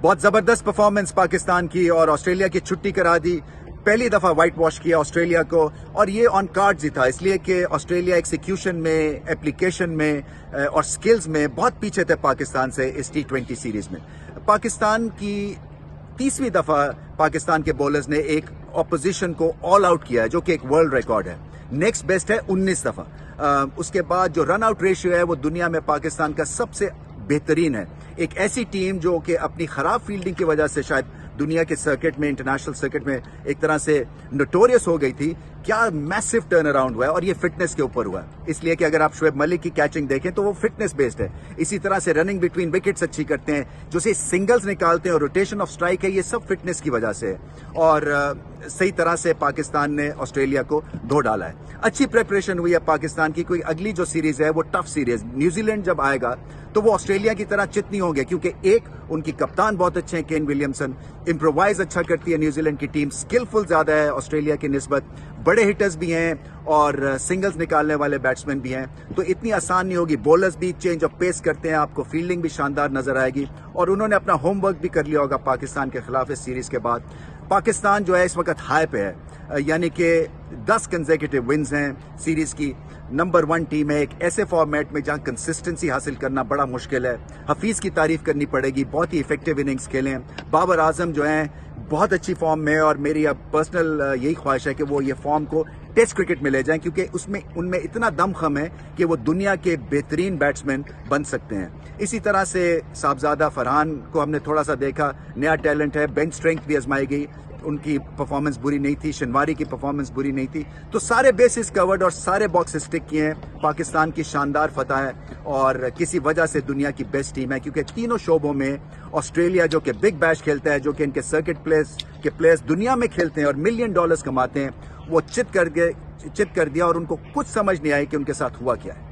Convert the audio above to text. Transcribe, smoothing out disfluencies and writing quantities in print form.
बहुत जबरदस्त परफॉर्मेंस पाकिस्तान की और ऑस्ट्रेलिया की छुट्टी करा दी। पहली दफा व्हाइट वॉश किया ऑस्ट्रेलिया को और ये ऑन कार्ड्स ही था, इसलिए कि ऑस्ट्रेलिया एक्सिक्यूशन में, एप्लीकेशन में और स्किल्स में बहुत पीछे थे पाकिस्तान से इस T20 सीरीज में। पाकिस्तान की 30वीं दफा पाकिस्तान के बॉलर्स ने एक ऑपोजिशन को ऑल आउट किया है, जो कि एक वर्ल्ड रिकॉर्ड है। नेक्स्ट बेस्ट है 19 दफा। उसके बाद जो रन आउट रेशियो है वो दुनिया में पाकिस्तान का सबसे बेहतरीन है। एक ऐसी टीम जो कि अपनी खराब फील्डिंग की वजह से शायद दुनिया के सर्किट में, इंटरनेशनल सर्किट में एक तरह से नोटोरियस हो गई थी, क्या मैसिव टर्न अराउंड हुआ है और ये फिटनेस के ऊपर हुआ है। इसलिए कि अगर आप शोएब मलिक की कैचिंग देखें तो वो फिटनेस बेस्ड है। इसी तरह से रनिंग बिटवीन विकेट्स अच्छी करते हैं, जो से सिंगल्स निकालते हैं और रोटेशन ऑफ स्ट्राइक है, ये सब फिटनेस की वजह से है। और सही तरह से पाकिस्तान ने ऑस्ट्रेलिया को धो डाला है। अच्छी प्रिपरेशन हुई है पाकिस्तान की। कोई अगली जो सीरीज है वो टफ सीरीज, न्यूजीलैंड जब आएगा तो वो ऑस्ट्रेलिया की तरह चित नहीं होंगे, क्योंकि एक उनकी कप्तान बहुत अच्छे हैं केन विलियमसन, इम्प्रोवाइज अच्छा करती है न्यूजीलैंड की टीम, स्किलफुल ज्यादा है ऑस्ट्रेलिया की निस्बत, बड़े हिटर्स भी हैं और सिंगल्स निकालने वाले बैट्समैन भी हैं, तो इतनी आसान नहीं होगी। बॉलर्स भी चेंज ऑफ पेस करते हैं, आपको फील्डिंग भी शानदार नजर आएगी और उन्होंने अपना होमवर्क भी कर लिया होगा पाकिस्तान के खिलाफ इस सीरीज के बाद। पाकिस्तान जो है इस वक्त हाई पे है, यानी कि 10 कंसेक्यूटिव विन्स हैं सीरीज की, नंबर 1 टीम है एक ऐसे फॉर्मेट में जहां कंसिस्टेंसी हासिल करना बड़ा मुश्किल है। हफीज की तारीफ करनी पड़ेगी, बहुत ही इफेक्टिव इनिंग्स खेले। बाबर आजम जो हैं बहुत अच्छी फॉर्म में, और मेरी अब पर्सनल यही ख्वाहिश है कि वो ये फॉर्म को टेस्ट क्रिकेट में ले जाएं, क्योंकि उसमें उनमें इतना दमखम है कि वो दुनिया के बेहतरीन बैट्समैन बन सकते हैं। इसी तरह से साहबजादा फरहान को हमने थोड़ा सा देखा, नया टैलेंट है, बेंच स्ट्रेंथ भी आजमाई गई, उनकी परफॉर्मेंस बुरी नहीं थी, शनवारी की परफॉर्मेंस बुरी नहीं थी। तो सारे बेसिस कवर्ड और सारे बॉक्सेस टिक किए हैं। पाकिस्तान की शानदार फतह है और किसी वजह से दुनिया की बेस्ट टीम है, क्योंकि तीनों शोबों में ऑस्ट्रेलिया जो कि बिग बैश खेलता है, जो कि इनके सर्किट प्लेयर्स दुनिया में खेलते हैं और $1 मिलियन कमाते हैं, वो चित कर दिया और उनको कुछ समझ नहीं आई कि उनके साथ हुआ क्या है।